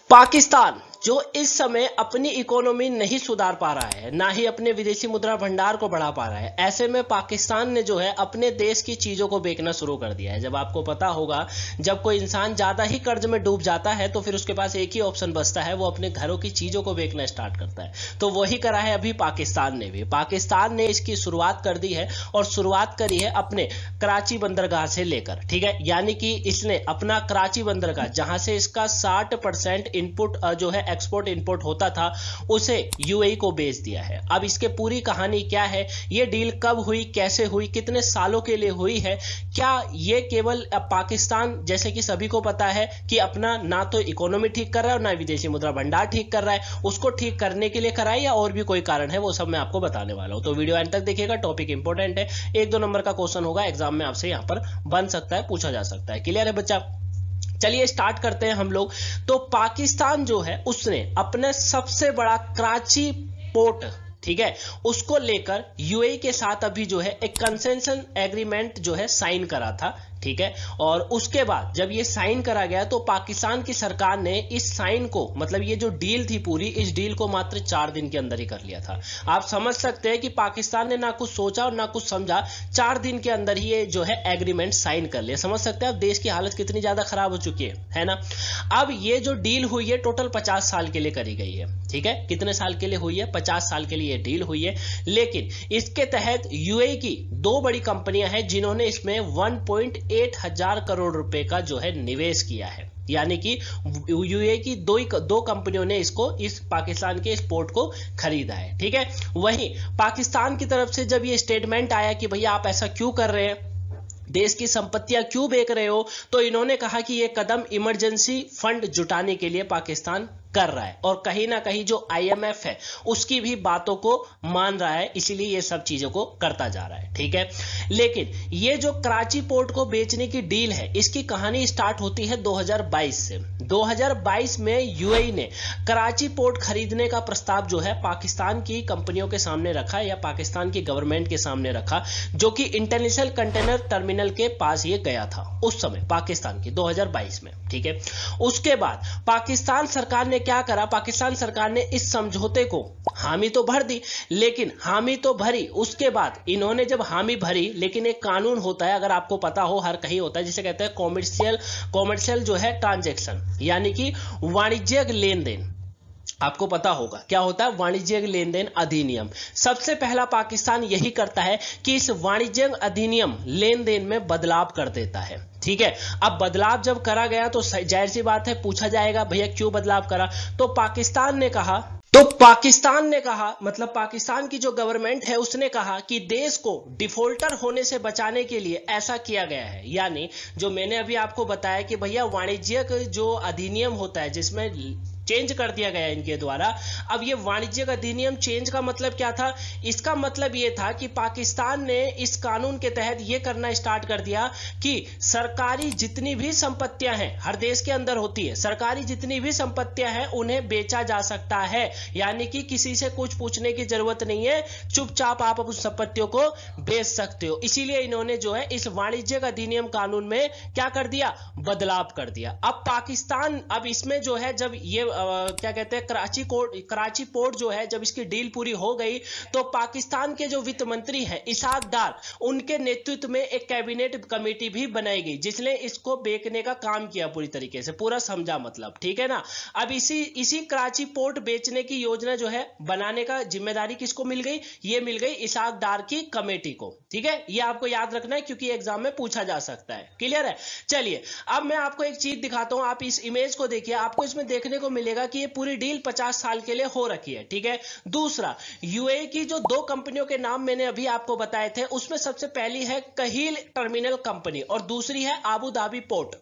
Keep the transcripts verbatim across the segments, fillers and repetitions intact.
पाकिस्तान जो इस समय अपनी इकोनॉमी नहीं सुधार पा रहा है, ना ही अपने विदेशी मुद्रा भंडार को बढ़ा पा रहा है, ऐसे में पाकिस्तान ने जो है अपने देश की चीजों को बेचना शुरू कर दिया है। जब आपको पता होगा, जब कोई इंसान ज्यादा ही कर्ज में डूब जाता है तो फिर उसके पास एक ही ऑप्शन बचता है, वो अपने घरों की चीजों को बेचना स्टार्ट करता है। तो वही करा है अभी पाकिस्तान ने भी। पाकिस्तान ने इसकी शुरुआत कर दी है और शुरुआत करी है अपने कराची बंदरगाह से लेकर, ठीक है। यानी कि इसने अपना कराची बंदरगाह, जहां से इसका साठ परसेंट इनपुट जो है एक्सपोर्ट इंपोर्ट होता था, उसे यूएई को बेच दिया है। अब इसके पूरी कहानी क्या है, ये डील कब हुई, कैसे हुई, कितने सालों के लिए हुई है, क्या ये केवल पाकिस्तान, जैसे कि सभी को पता है कि अपना ना तो इकोनॉमी ठीक कर रहा है और ना विदेशी मुद्रा भंडार ठीक कर रहा है, उसको ठीक करने के लिए कराए या और भी कोई कारण है, वो सब मैं आपको बताने वाला हूं। तो वीडियो एंड तक देखिएगा, टॉपिक इंपॉर्टेंट है। एक दो नंबर का क्वेश्चन होगा एग्जाम में, आपसे यहां पर बन सकता है, पूछा जा सकता है। क्लियर है बच्चा? चलिए स्टार्ट करते हैं हम लोग। तो पाकिस्तान जो है उसने अपने सबसे बड़ा कराची पोर्ट, ठीक है, उसको लेकर यूएई के साथ अभी जो है एक कंसेशन एग्रीमेंट जो है साइन करा था, ठीक है। और उसके बाद जब ये साइन करा गया तो पाकिस्तान की सरकार ने इस साइन को, मतलब ये जो डील थी पूरी, इस डील को मात्र चार दिन के अंदर ही कर लिया था। आप समझ सकते हैं कि पाकिस्तान ने ना कुछ सोचा और ना कुछ समझा, चार दिन के अंदर ही ये जो है एग्रीमेंट साइन कर लिया। समझ सकते हैं अब देश की हालत कितनी ज्यादा खराब हो चुकी है, है ना। अब ये जो डील हुई है टोटल पचास साल के लिए करी गई है, ठीक है। कितने साल के लिए हुई है? पचास साल के लिए डील हुई है। लेकिन इसके तहत यूएई की दो बड़ी कंपनियां हैं जिन्होंने इसमें वन पॉइंट आठ हजार करोड़ रुपए का जो है निवेश किया है। यानी कि यूएई की दो दो कंपनियों ने इसको, इस पाकिस्तान के इस पोर्ट को खरीदा है, ठीक है। वहीं पाकिस्तान की तरफ से जब ये स्टेटमेंट आया कि भैया आप ऐसा क्यों कर रहे हैं, देश की संपत्तियां क्यों बेच रहे हो, तो इन्होंने कहा कि यह कदम इमरजेंसी फंड जुटाने के लिए पाकिस्तान कर रहा है और कहीं ना कहीं जो आईएमएफ है उसकी भी बातों को मान रहा है, इसीलिए ये सब चीजों को करता जा रहा है, ठीक है। लेकिन ये जो कराची पोर्ट को बेचने की डील है, इसकी कहानी स्टार्ट होती है दो हज़ार बाईस से। दो हज़ार बाईस में यूएई ने कराची पोर्ट खरीदने का प्रस्ताव जो है पाकिस्तान की कंपनियों के सामने रखा या पाकिस्तान की गवर्नमेंट के सामने रखा, जो कि इंटरनेशनल कंटेनर टर्मिनल के पास ये गया था उस समय पाकिस्तान की, दो हज़ार बाईस में, ठीक है। उसके बाद पाकिस्तान सरकार ने क्या करा, पाकिस्तान सरकार ने इस समझौते को हामी तो भर दी, लेकिन हामी तो भरी, उसके बाद इन्होंने जब हामी भरी, लेकिन एक कानून होता है, अगर आपको पता हो, हर कहीं होता है, जिसे कहते हैं कॉमर्शियल कॉमर्शियल जो है ट्रांजैक्शन, यानी कि वाणिज्यिक लेन देन। आपको पता होगा क्या होता है वाणिज्यिक लेन देन अधिनियम। सबसे पहला पाकिस्तान यही करता है कि इस वाणिज्यिक अधिनियम लेन देन में बदलाव कर देता है, ठीक है। अब बदलाव जब करा गया तो जाहिर सी बात है पूछा जाएगा भैया क्यों बदलाव करा, तो पाकिस्तान ने कहा तो पाकिस्तान ने कहा मतलब पाकिस्तान की जो गवर्नमेंट है उसने कहा कि देश को डिफॉल्टर होने से बचाने के लिए ऐसा किया गया है। यानी जो मैंने अभी आपको बताया कि भैया वाणिज्यिक जो अधिनियम होता है जिसमें चेंज कर दिया गया इनके द्वारा, अब ये वाणिज्यिक अधिनियम चेंज का मतलब क्या था? इसका मतलब ये था कि पाकिस्तान ने इस कानून के तहत ये करना स्टार्ट कर दिया कि सरकारी जितनी भी संपत्तियां हैं, हर देश के अंदर होती है, सरकारी जितनी भी संपत्तियां हैं उन्हें बेचा जा सकता है। यानी कि किसी से कुछ पूछने की जरूरत नहीं है, चुपचाप आप उस संपत्तियों को बेच सकते हो। इसीलिए इन्होंने जो है इस वाणिज्यिक अधिनियम कानून में क्या कर दिया, बदलाव कर दिया। अब पाकिस्तान, अब इसमें जो है जब ये आ, क्या कहते हैं कराची कोर्ट कराची पोर्ट जो है जब इसकी डील पूरी हो गई तो पाकिस्तान के जो वित्त मंत्री हैं इसाक डार, उनके नेतृत्व में एक कैबिनेट कमेटी भी बनाई गई जिसने इसको बेचने का काम किया पूरी तरीके से, पूरा समझा मतलब, ठीक है ना। अब इसी इसी कराची पोर्ट बेचने की योजना जो है बनाने का जिम्मेदारी किसको मिल गई? ये मिल गई इसाक डार की कमेटी को, ठीक है। ये आपको याद रखना है क्योंकि एग्जाम में पूछा जा सकता है। क्लियर है? चलिए अब मैं आपको एक चीज दिखाता हूं, आप इस इमेज को देखिए, आपको इसमें देखने को मिलेगा कि ये पूरी डील पचास साल के लिए हो रखी है, ठीक है। दूसरा, यूएई की जो दो कंपनियों के नाम मैंने अभी आपको बताए थे, उसमें सबसे पहली है कहील टर्मिनल कंपनी और दूसरी है आबू धाबी पोर्ट।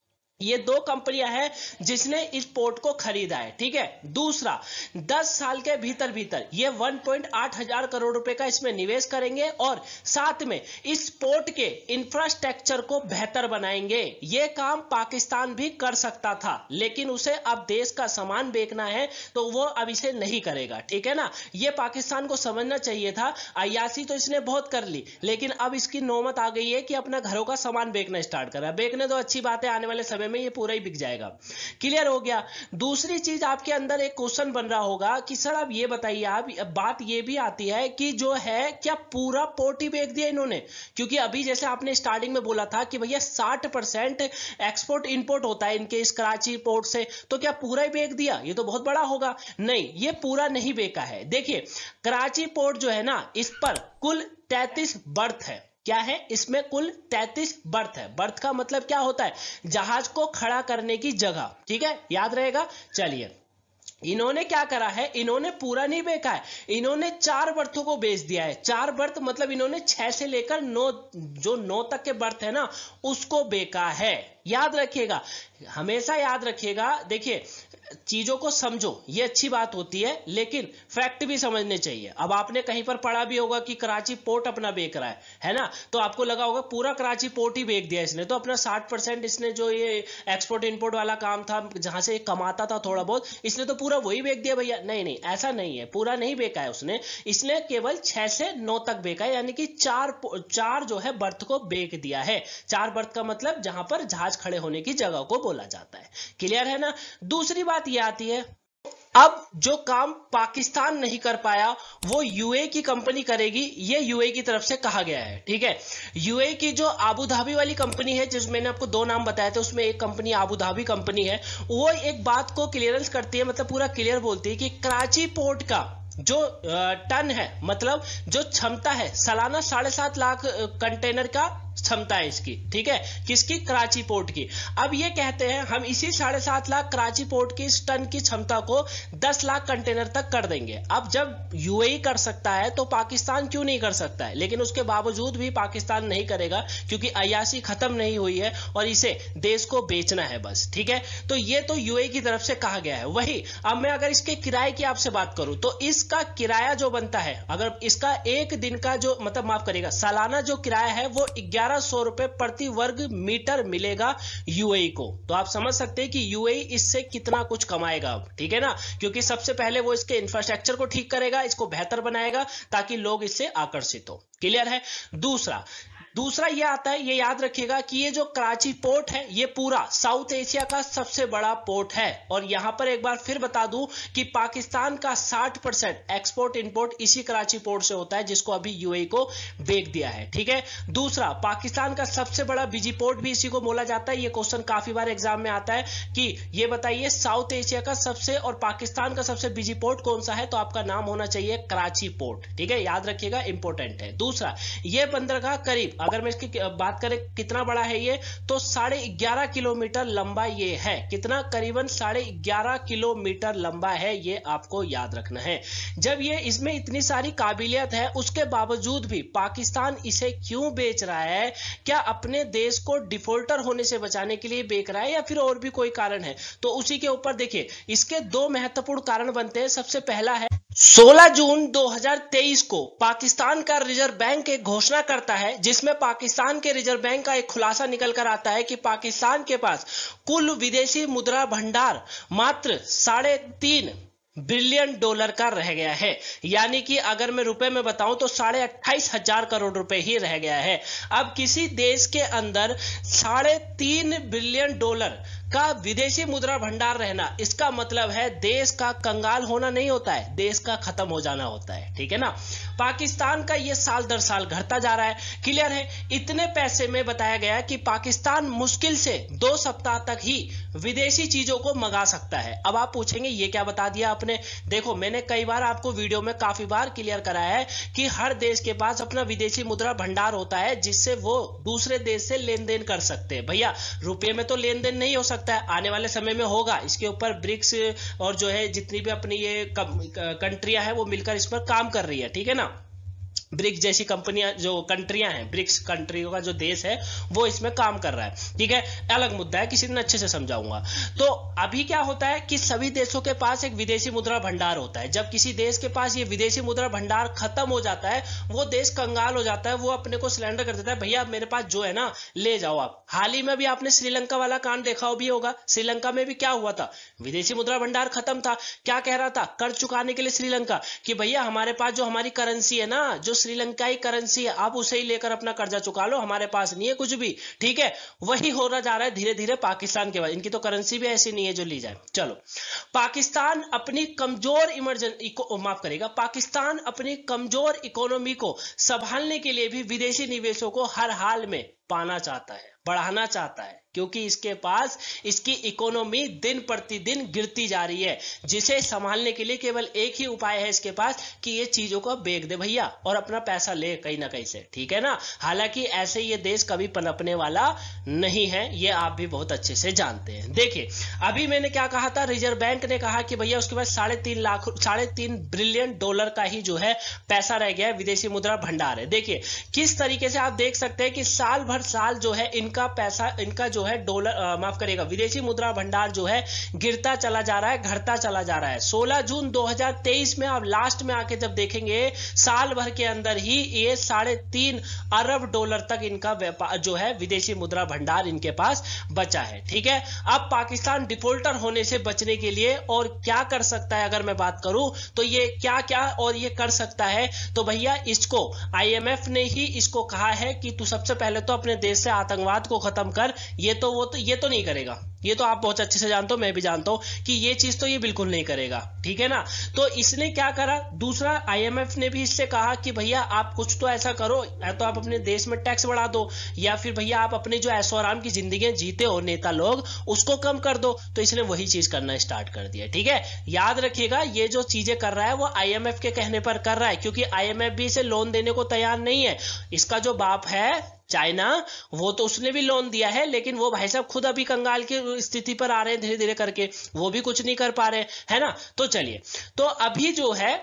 ये दो कंपनियां हैं जिसने इस पोर्ट को खरीदा है, ठीक है। दूसरा, दस साल के भीतर भीतर ये एक पॉइंट आठ हजार करोड़ रुपए का इसमें निवेश करेंगे और साथ में इस पोर्ट के इंफ्रास्ट्रक्चर को बेहतर बनाएंगे। ये काम पाकिस्तान भी कर सकता था, लेकिन उसे अब देश का सामान बेचना है तो वो अब इसे नहीं करेगा, ठीक है ना। ये पाकिस्तान को समझना चाहिए था। अय्याशी तो इसने बहुत कर ली, लेकिन अब इसकी नौबत आ गई है कि अपना घरों का सामान बेचना स्टार्ट करा। बेचने तो अच्छी बात है, आने वाले समय समय में ये पूरा ही बिक जाएगा। क्लियर हो गया। दूसरी चीज आपके अंदर एक क्वेश्चन बन रहा होगा कि सर आप ये बताइए, आप बात ये भी आती है कि जो है क्या पूरा पोर्ट ही बेच दिया इन्होंने, क्योंकि अभी जैसे आपने स्टार्टिंग में बोला था कि भैया साठ परसेंट एक्सपोर्ट इंपोर्ट होता है इनके इस कराची पोर्ट से, तो क्या पूरा ही बेच दिया? ये तो बहुत बड़ा होगा। नहीं, ये पूरा नहीं बेचा है। देखिए कराची पोर्ट जो है ना, इस पर कुल तैंतीस बर्थ है। क्या है? इसमें कुल तैंतीस बर्थ है। बर्थ का मतलब क्या होता है? जहाज को खड़ा करने की जगह। ठीक है, याद रहेगा। चलिए, इन्होंने क्या करा है, इन्होंने पूरा नहीं बेचा है, इन्होंने चार बर्थों को बेच दिया है। चार बर्थ मतलब इन्होंने छह से लेकर नौ, जो नौ तक के बर्थ है ना, उसको बेचा है। याद रखिएगा, हमेशा याद रखिएगा। देखिए चीजों को समझो, ये अच्छी बात होती है, लेकिन फैक्ट भी समझने चाहिए। अब आपने कहीं पर पढ़ा भी होगा कि कराची पोर्ट अपना बेच रहा है, है ना, तो आपको लगा होगा पूरा कराची पोर्ट ही बेच दिया इसने, तो अपना साठ परसेंट इसने जो ये एक्सपोर्ट इंपोर्ट वाला काम था, जहां से कमाता था थोड़ा बहुत, इसने तो पूरा वही बेच दिया भैया। नहीं नहीं, ऐसा नहीं है, पूरा नहीं बेचा है उसने, इसने केवल छह से नौ तक बेचा है, यानी कि चार चार जो है बर्थ को बेच दिया है। चार बर्थ का मतलब जहां पर जहाज खड़े होने की जगह को बोला जाता है। क्लियर है ना। दूसरी बात ये आती है, अब जो काम पाकिस्तान नहीं कर पाया वो यूएई की कंपनी करेगी, ये यूएई की तरफ से कहा गया है। ठीक है, यूएई की जो आबू धाबी वाली कंपनी है, जिस मैंने आपको दो नाम बताए थे, उसमें एक कंपनी आबू धाबी कंपनी है, वो एक बात को क्लियरेंस करती है, मतलब पूरा क्लियर बोलती है कि कराची पोर्ट का जो टन है, मतलब जो क्षमता है, सालाना साढ़े सात लाख कंटेनर का क्षमता है इसकी। ठीक है, किसकी? कराची पोर्ट की। अब ये कहते हैं हम इसी साढ़े सात लाख कराची पोर्ट की इस टन की क्षमता को दस लाख कंटेनर तक कर देंगे। अब जब यूएई कर सकता है तो पाकिस्तान क्यों नहीं कर सकता है? लेकिन उसके बावजूद भी पाकिस्तान नहीं करेगा, क्योंकि अय्याशी खत्म नहीं हुई है और इसे देश को बेचना है बस। ठीक है, तो ये तो यूएई की तरफ से कहा गया है। वही अब मैं अगर इसके किराए की आपसे बात करूं तो इसका किराया जो बनता है, अगर इसका एक दिन का जो मतलब माफ करेगा सालाना जो किराया है वो ग्यारह सौ रुपए प्रति वर्ग मीटर मिलेगा यूएई को। तो आप समझ सकते हैं कि यूएई इससे कितना कुछ कमाएगा। ठीक है ना, क्योंकि सबसे पहले वो इसके इंफ्रास्ट्रक्चर को ठीक करेगा, इसको बेहतर बनाएगा ताकि लोग इससे आकर्षित हो। क्लियर है। दूसरा दूसरा ये आता है, ये याद रखिएगा कि ये जो कराची पोर्ट है ये पूरा साउथ एशिया का सबसे बड़ा पोर्ट है। और यहां पर एक बार फिर बता दूं कि पाकिस्तान का साठ परसेंट एक्सपोर्ट इंपोर्ट इसी कराची पोर्ट से होता है, जिसको अभी यूएई को बेच दिया है। ठीक है। दूसरा, पाकिस्तान का सबसे बड़ा बिजी पोर्ट भी इसी को बोला जाता है। ये क्वेश्चन काफी बार एग्जाम में आता है कि ये बताइए साउथ एशिया का सबसे और पाकिस्तान का सबसे बिजी पोर्ट कौन सा है, तो आपका नाम होना चाहिए कराची पोर्ट। ठीक है, याद रखिएगा, इंपॉर्टेंट है। दूसरा, ये बंदरगाह करीब, अगर मैं इसकी बात करें कितना बड़ा है ये, तो साढ़े ग्यारह किलोमीटर लंबा ये है। कितना? करीबन साढ़े ग्यारह किलोमीटर लंबा है, ये आपको याद रखना है। जब ये इसमें इतनी सारी काबिलियत है उसके बावजूद भी पाकिस्तान इसे क्यों बेच रहा है? क्या अपने देश को डिफॉल्टर होने से बचाने के लिए बेच रहा है या फिर और भी कोई कारण है? तो उसी के ऊपर देखिए, इसके दो महत्वपूर्ण कारण बनते हैं। सबसे पहला है सोलह जून दो हज़ार तेईस को पाकिस्तान का रिजर्व बैंक एक घोषणा करता है, जिसमें पाकिस्तान के रिजर्व बैंक का एक खुलासा निकल कर आता है कि पाकिस्तान के पास कुल विदेशी मुद्रा भंडार मात्र साढ़े तीन बिलियन डॉलर का रह गया है। यानी कि अगर मैं रुपए में बताऊं तो साढ़े अट्ठाईस हजार करोड़ रुपए ही रह गया है। अब किसी देश के अंदर साढ़े तीन बिलियन डॉलर का विदेशी मुद्रा भंडार रहना, इसका मतलब है देश का कंगाल होना नहीं होता है, देश का खत्म हो जाना होता है। ठीक है ना। पाकिस्तान का ये साल दर साल घटता जा रहा है। क्लियर है। इतने पैसे में बताया गया कि पाकिस्तान मुश्किल से दो सप्ताह तक ही विदेशी चीजों को मंगा सकता है। अब आप पूछेंगे ये क्या बता दिया आपने? देखो, मैंने कई बार आपको वीडियो में काफी बार क्लियर कराया है कि हर देश के पास अपना विदेशी मुद्रा भंडार होता है, जिससे वो दूसरे देश से लेन देन कर सकते हैं। भैया रुपये में तो लेन देन नहीं हो सकता है, आने वाले समय में होगा। इसके ऊपर ब्रिक्स और जो है जितनी भी अपनी ये कंट्रियां हैं वो मिलकर इस पर काम कर रही है। ठीक है ना। ब्रिक्स जैसी कंपनियां, जो कंट्रियां हैं, ब्रिक्स कंट्रियों का जो देश है वो इसमें काम कर रहा है। ठीक है, अलग मुद्दा है, किसी दिन अच्छे से समझाऊंगा। तो अभी क्या होता है कि सभी देशों के पास एक विदेशी मुद्रा भंडार होता है। जब किसी देश के पास ये विदेशी मुद्रा भंडार खत्म हो जाता है, वो देश कंगाल हो जाता है, वो अपने को सिलेंडर कर देता है, भैया मेरे पास जो है ना ले जाओ आप। हाल ही में भी आपने श्रीलंका वाला कांड देखा भी होगा। श्रीलंका में भी क्या हुआ था? विदेशी मुद्रा भंडार खत्म था। क्या कह रहा था? कर्ज चुकाने के लिए श्रीलंका कि भैया हमारे पास जो हमारी करेंसी है ना, जो श्रीलंकाई करेंसी है, आप उसे ही लेकर अपना कर्जा चुका लो, हमारे पास नहीं है कुछ भी, ठीक है। वही हो रहा जा रहा है धीरे धीरे पाकिस्तान के बाद। इनकी तो करेंसी भी ऐसी नहीं है जो ली जाए। चलो, पाकिस्तान अपनी कमजोर इमरजेंसी माफ करेगा पाकिस्तान अपनी कमजोर इकोनॉमी को संभालने के लिए भी विदेशी निवेशों को हर हाल में पाना चाहता है, बढ़ाना चाहता है, क्योंकि इसके पास इसकी इकोनॉमी दिन प्रतिदिन गिरती जा रही है, जिसे संभालने के लिए केवल एक ही उपाय है इसके पास कि ये चीजों को बेच दे भैया और अपना पैसा ले कहीं ना कहीं से, ठीक है ना। हालांकि ऐसे ये देश कभी पनपने वाला नहीं है, ये आप भी बहुत अच्छे से जानते हैं। देखिए, अभी मैंने क्या कहा था, रिजर्व बैंक ने कहा कि भैया उसके पास साढ़े तीन लाख साढ़े तीन बिलियन डॉलर का ही जो है पैसा रह गया है, विदेशी मुद्रा भंडार है। देखिए किस तरीके से आप देख सकते हैं कि साल भर साल जो है इनका पैसा, इनका जो है डॉलर माफ करेगा विदेशी मुद्रा भंडार जो है गिरता चला जा रहा है, घटता चला जा रहा है। सोलह जून दो हज़ार तेईस में आप लास्ट में आके जब देखेंगे, साल भर के अंदर ही ये साढ़े तीन अरब डॉलर तक इनका व्यापार जो है विदेशी मुद्रा भंडार इनके पास बचा है, ठीक है। अब पाकिस्तान डिफॉल्टर होने से बचने के लिए और क्या कर सकता है, अगर मैं बात करूं तो ये क्या क्या और ये कर सकता है, तो भैया इसको आईएमएफ ने ही इसको कहा है कि तू सबसे पहले तो अपने देश से आतंकवाद को खत्म कर। ये तो वो तो ये तो नहीं करेगा, ये तो आप बहुत अच्छे से जानते हो, मैं भी जानता हूं कि ये चीज तो ये बिल्कुल नहीं करेगा, ठीक है ना। तो इसने क्या करा, दूसरा आईएमएफ ने भी इससे कहा कि भैया आप कुछ तो ऐसा करो, या तो आप अपने देश में टैक्स बढ़ा दो, या फिर भैया आप अपने जो ऐशो आराम की जिंदगी जीते हो नेता लोग, उसको कम कर दो। तो इसने वही चीज करना स्टार्ट कर दिया, ठीक है। याद रखिएगा, ये जो चीजें कर रहा है वो आईएमएफ के कहने पर कर रहा है, क्योंकि आईएमएफ भी इसे लोन देने को तैयार नहीं है। इसका जो बाप है चाइना, वो तो उसने भी लोन दिया है, लेकिन वो भाई साहब खुद अभी कंगाल की स्थिति पर आ रहे हैं धीरे धीरे करके, वो भी कुछ नहीं कर पा रहे, है ना। तो चलिए, तो अभी जो है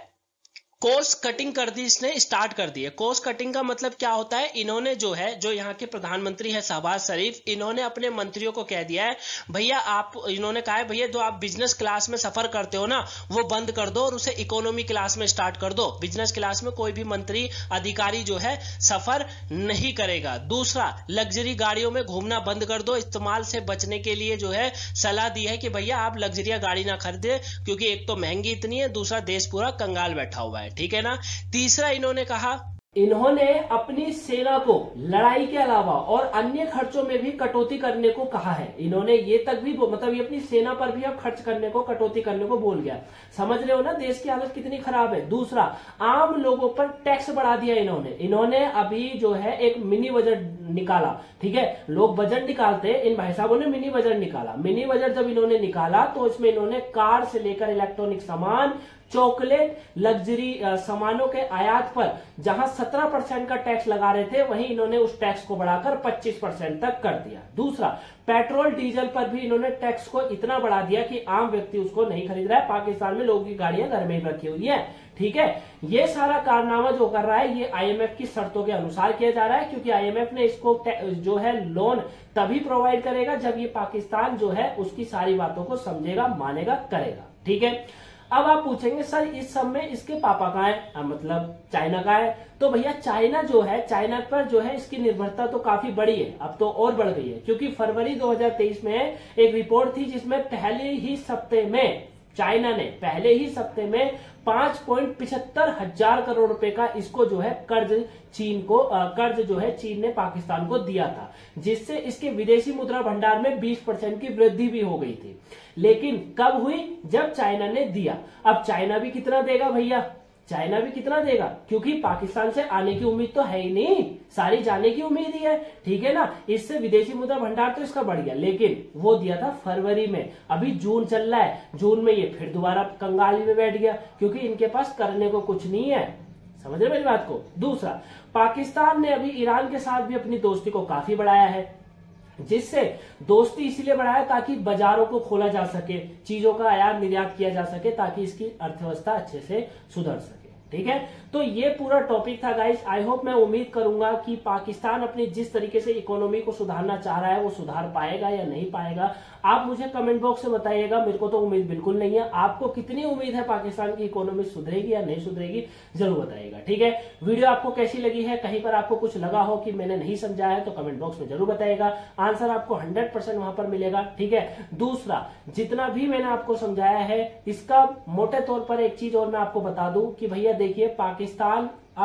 कोर्स कटिंग कर दी, इसने स्टार्ट कर दी है। कोर्स कटिंग का मतलब क्या होता है, इन्होंने जो है, जो यहाँ के प्रधानमंत्री है शहबाज शरीफ, इन्होंने अपने मंत्रियों को कह दिया है भैया आप, इन्होंने कहा है भैया जो आप बिजनेस क्लास में सफर करते हो ना वो बंद कर दो और उसे इकोनॉमी क्लास में स्टार्ट कर दो। बिजनेस क्लास में कोई भी मंत्री अधिकारी जो है सफर नहीं करेगा। दूसरा, लग्जरी गाड़ियों में घूमना बंद कर दो, इस्तेमाल से बचने के लिए जो है सलाह दी है कि भैया आप लग्जरिया गाड़ी ना खरीदे, क्योंकि एक तो महंगी इतनी है, दूसरा देश पूरा कंगाल बैठा हुआ है, ठीक है ना। तीसरा, इन्होंने कहा, इन्होंने अपनी सेना को लड़ाई के अलावा और अन्य खर्चों में भी कटौती करने को कहा है। इन्होंने ये तक भी, मतलब ये अपनी सेना पर भी अब खर्च करने को, कटौती करने को बोल गया। समझ रहे हो ना देश की हालत कितनी खराब है। दूसरा, आम लोगों पर टैक्स बढ़ा दिया इन्होंने। इन्होंने अभी जो है एक मिनी बजट निकाला, ठीक है। लोग बजट निकालते हैं, इन भाई साहबों ने मिनी बजट निकाला। मिनी बजट जब इन्होंने निकाला तो इसमें इन्होंने कार से लेकर इलेक्ट्रॉनिक सामान, चॉकलेट, लग्जरी सामानों के आयात पर जहां सत्रह परसेंट का टैक्स लगा रहे थे, वहीं इन्होंने उस टैक्स को बढ़ाकर पच्चीस परसेंट तक कर दिया। दूसरा, पेट्रोल डीजल पर भी इन्होंने टैक्स को इतना बढ़ा दिया कि आम व्यक्ति उसको नहीं खरीद रहा है। पाकिस्तान में लोगों की गाड़ियां घर में ही रखी हुई है, ठीक है। ये सारा कारनामा जो कर रहा है ये आईएमएफ की शर्तों के अनुसार किया जा रहा है, क्योंकि आईएमएफ ने इसको जो है लोन तभी प्रोवाइड करेगा जब ये पाकिस्तान जो है उसकी सारी बातों को समझेगा, मानेगा, करेगा, ठीक है। अब आप पूछेंगे सर इस सब में इसके पापा कहाँ है, मतलब चाइना का है। तो भैया चाइना जो है, चाइना पर जो है इसकी निर्भरता तो काफी बड़ी है, अब तो और बढ़ गई है, क्योंकि फरवरी दो हज़ार तेईस में एक रिपोर्ट थी जिसमें पहले ही सप्ताह में चाइना ने पहले ही सप्ताह में पांच पॉइंट पिछहत्तर हजार करोड़ रुपए का इसको जो है कर्ज चीन को कर्ज जो है चीन ने पाकिस्तान को दिया था, जिससे इसके विदेशी मुद्रा भंडार में बीस परसेंट की वृद्धि भी हो गई थी। लेकिन कब हुई, जब चाइना ने दिया। अब चाइना भी कितना देगा भैया, चाइना भी कितना देगा, क्योंकि पाकिस्तान से आने की उम्मीद तो है ही नहीं, सारी जाने की उम्मीद ही है, ठीक है ना। इससे विदेशी मुद्रा भंडार तो इसका बढ़ गया, लेकिन वो दिया था फरवरी में, अभी जून चल रहा है, जून में ये फिर दोबारा कंगाली में बैठ गया, क्योंकि इनके पास करने को कुछ नहीं है। समझ रहे मेरी बात को। दूसरा, पाकिस्तान ने अभी ईरान के साथ भी अपनी दोस्ती को काफी बढ़ाया है, जिससे दोस्ती इसलिए बढ़ाया ताकि बाजारों को खोला जा सके, चीजों का आयात निर्यात किया जा सके, ताकि इसकी अर्थव्यवस्था अच्छे से सुधर सके, ठीक है। तो ये पूरा टॉपिक था गाइस। आई होप, मैं उम्मीद करूंगा कि पाकिस्तान अपनी जिस तरीके से इकोनॉमी को सुधारना चाह रहा है वो सुधार पाएगा या नहीं पाएगा, आप मुझे कमेंट बॉक्स में बताइएगा। मेरे को तो उम्मीद बिल्कुल नहीं है। आपको कितनी उम्मीद है पाकिस्तान की इकोनॉमी सुधरेगी या नहीं सुधरेगी, जरूर बताइएगा, ठीक है। वीडियो आपको कैसी लगी है, कहीं पर आपको कुछ लगा हो कि मैंने नहीं समझाया है तो कमेंट बॉक्स में जरूर बताइएगा। आंसर आपको हंड्रेड परसेंट वहां पर मिलेगा, ठीक है। दूसरा, जितना भी मैंने आपको समझाया है इसका मोटे तौर पर एक चीज और मैं आपको बता दूं कि भैया देखिए, पाकिस्तान अब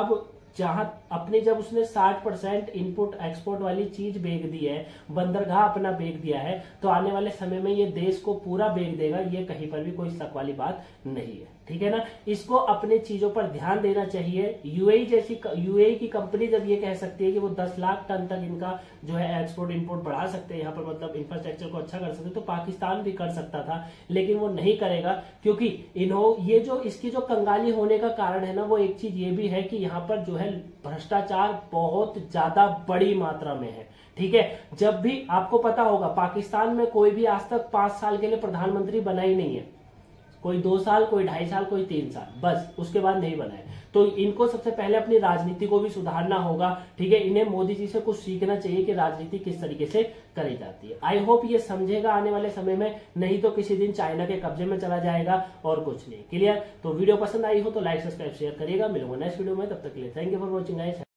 जहां अपनी जब उसने साठ परसेंट इनपुट एक्सपोर्ट वाली चीज बेच दी है, बंदरगाह अपना बेच दिया है, तो आने वाले समय में ये देश को पूरा बेच देगा, ये कहीं पर भी कोई शक वाली बात नहीं है। ठीक है ना, इसको अपने चीजों पर ध्यान देना चाहिए। यूएई जैसी यूएई की कंपनी जब ये कह सकती है कि वो दस लाख टन तक इनका जो है एक्सपोर्ट इंपोर्ट बढ़ा सकते हैं, यहाँ पर मतलब इंफ्रास्ट्रक्चर को अच्छा कर सकते हैं, तो पाकिस्तान भी कर सकता था, लेकिन वो नहीं करेगा, क्योंकि इन्हों ये जो इसकी जो कंगाली होने का कारण है ना, वो एक चीज ये भी है कि यहाँ पर जो है भ्रष्टाचार बहुत ज्यादा बड़ी मात्रा में है। ठीक है, जब भी आपको पता होगा पाकिस्तान में कोई भी आज तक पांच साल के लिए प्रधानमंत्री बना ही नहीं है, कोई दो साल, कोई ढाई साल, कोई तीन साल, बस उसके बाद नहीं बना है। तो इनको सबसे पहले अपनी राजनीति को भी सुधारना होगा। ठीक है, इन्हें मोदी जी से कुछ सीखना चाहिए कि राजनीति किस तरीके से करी जाती है। आई होप ये समझेगा आने वाले समय में, नहीं तो किसी दिन चाइना के कब्जे में चला जाएगा और कुछ नहीं। क्लियर? तो वीडियो पसंद आई हो तो लाइक सब्सक्राइब शेयर करिएगा। मिलूंगा नेक्स्ट वीडियो में, तब तक के लिए thank you for watching guys.